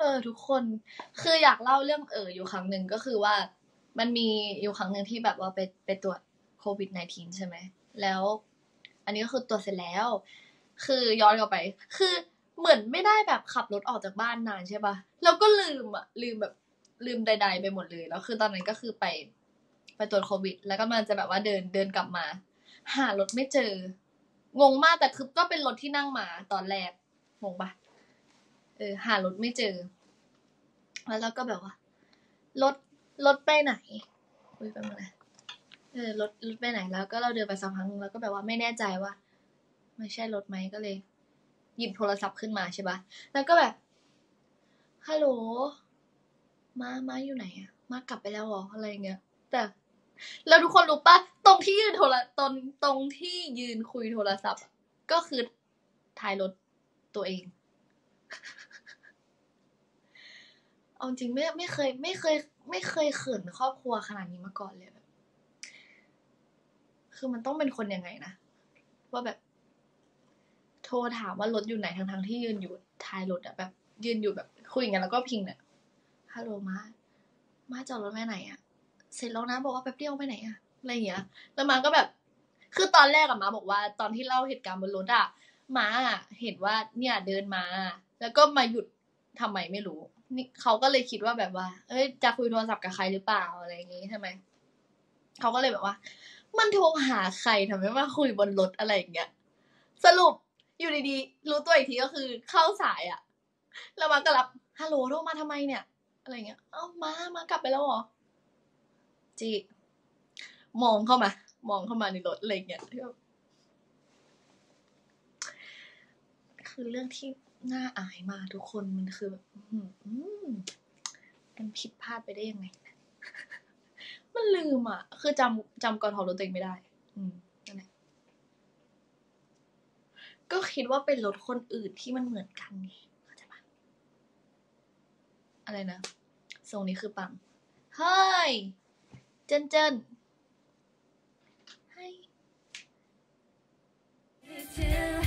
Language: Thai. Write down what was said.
ทุกคนคืออยากเล่าเรื่องอยู่ครั้งหนึ่งก็คือว่ามันมีอยู่ครั้งหนึ่งที่แบบว่าไปตรวจโควิด-19 ใช่ไหมแล้วอันนี้ก็คือตรวจเสร็จแล้วคือย้อนกลับไปคือเหมือนไม่ได้แบบขับรถออกจากบ้านนานใช่ปะแล้วก็ลืมแบบลืมใดๆไปหมดเลยแล้วคือตอนนั้นก็คือไปตรวจโควิดแล้วก็มันจะแบบว่าเดินกลับมาหารถไม่เจองงมากแต่คือก็เป็นรถที่นั่งมาตอนแรกงงปะหารถไม่เจอแล้วเราก็แบบว่ารถไปไหนอุ้ยแป๊บนึงนะรถไปไหนแล้วก็เราเดินไปสักพักนึงแล้วก็แบบว่าไม่แน่ใจว่าไม่ใช่รถไหมก็เลยหยิบโทรศัพท์ขึ้นมาใช่ปะแล้วก็แบบฮัลโหลมาอยู่ไหนอะมากลับไปแล้วหรออะไรเงี้ยแต่แล้วทุกคนรู้ปะตรงที่ยืนตรงที่ยืนคุยโทรศัพท์ก็คือท้ายรถตัวเองเอาจริงไม่เคยเขินครอบครัวขนาดนี้มาก่อนเลยแบบคือมันต้องเป็นคนยังไงนะว่าแบบโทรถามว่ารถอยู่ไหนทั้งที่ยืนอยู่ท้ายรถอะแบบยืนอยู่แบบคุยกันแล้วก็พิงเนี่ยฮัลโหลมาจอดรถไปไหนอะเสร็จแล้วนะบอกว่าแป๊บเดียวไปไหนอะอะไรอย่างเงี้ยแล้วมาก็แบบคือตอนแรกอะมาบอกว่าตอนที่เล่าเหตุการณ์บนรถอะมาเห็นว่าเนี่ยเดินมาแล้วก็มาหยุดทำไมไม่รู้นี่เขาก็เลยคิดว่าแบบว่าจะคุยโทรศัพท์กับใครหรือเปล่าอะไรอย่างงี้ใช่ไหมเขาก็เลยแบบว่ามันโทรหาใครทำไมมาคุยบนรถอะไรอย่างเงี้ยสรุปอยู่ดีๆรู้ตัวอีกทีก็คือเข้าสายอะแล้วมาก็รับฮัลโหลโทรมาทำไมเนี่ยอะไรเงี้ยเอ้ามากลับไปแล้วเหรอจีมองเข้ามาในรถอะไรเงี้ยคือเรื่องที่น่าอายมากทุกคนมันคือแบบมันผิดพลาดไปได้ยังไงมันลืมอ่ะคือจำกทรถตัวเองไม่ได้นั่นแหละก็คิดว่าเป็นรถคนอื่นที่มันเหมือนกันไงเข้าใจปะอะไรนะทรงนี้คือปังเฮ้ยเจิ้นให้